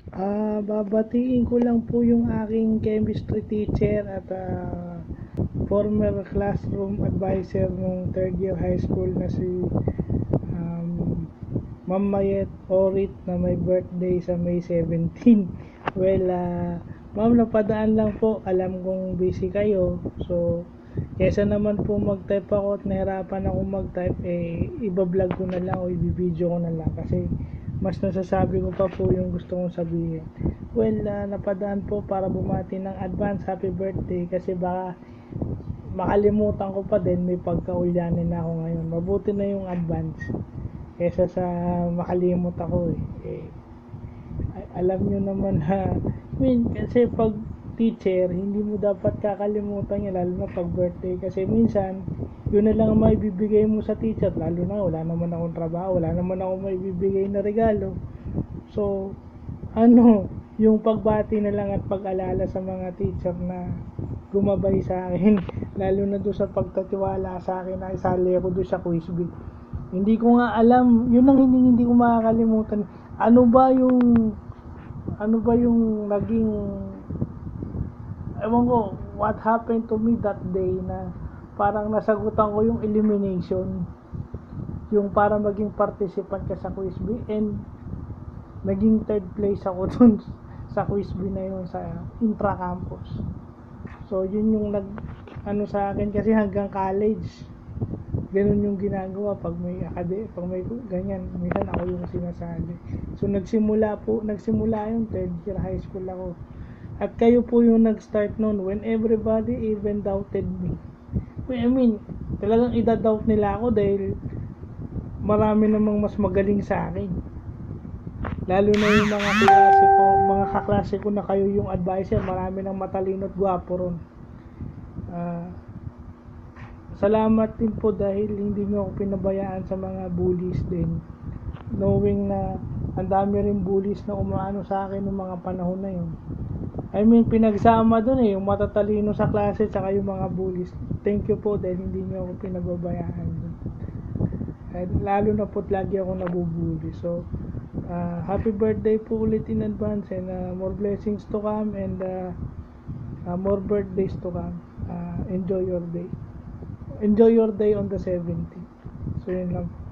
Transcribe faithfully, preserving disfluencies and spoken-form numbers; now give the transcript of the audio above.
Ah, babatiin ko lang po yung aking chemistry teacher at ah, former classroom advisor nung third year high school na si um, Ma'am Mayet Orit na may birthday sa May seventeen. Well, ah, ma'am, napadaan lang po. Alam kong busy kayo. So, kesa naman po mag-type ako at nahirapan ako mag-type, eh, iba-vlog ko na lang o i-video ko na lang kasi mas nasasabi ko pa po yung gusto kong sabihin. Well, uh, napadaan po para bumati ng advance happy birthday kasi baka makalimutan ko pa din, may pagkaulyanin na ako ngayon. Mabuti na yung advance kesa sa makalimot ako eh. eh alam nyo naman ha, I mean, kasi pag teacher, hindi mo dapat kakalimutan niya lalo na pag birthday kasi minsan yun na lang ang maibibigay mo sa teacher, lalo na wala naman akong trabaho, wala naman akong maibibigay na regalo. So ano, yung pagbati na lang at pag-alala sa mga teacher na gumabay sa akin lalo na doon sa pagtatiwala sa akin na isali ako doon sa quiz bee. Hindi ko nga alam, yun ang hindi, hindi ko makakalimutan. Ano ba yung ano ba yung naging ewan ko what happened to me that day na parang nasagutan ko yung elimination, yung para maging participant ka sa quiz bee, and naging third place ako dun sa quiz bee na yun sa intra-campus. So yun yung nag ano sa akin kasi hanggang college ganun yung ginagawa pag may akade, pag may ganyan, minsan ako yung sinasali. So nagsimula po, nagsimula yung third year high school ako. At kayo po yung nag-start noon when everybody even doubted me. I mean, talagang ida-doubt nila ako dahil marami namang mas magaling sa akin. Lalo na yung mga kaklase ko, mga kaklase ko na kayo yung advisor, marami nang matalino at gwapo ron. Ah, uh, salamat din po dahil hindi nyo ako pinabayaan sa mga bullies din, knowing na ang dami rin bullies na umaano sa akin noong mga panahon na yun. I mean, pinagsama dun eh, yung matatalino sa klase tsaka yung mga bullies. Thank you po dahil hindi nyo ako pinababayaan dun. At lalo na po't lagi ako nabubully. So, uh, happy birthday po ulit in advance and uh, more blessings to come and uh, uh, more birthdays to come. Uh, enjoy your day. Enjoy your day on the seventeenth. So, yun lang.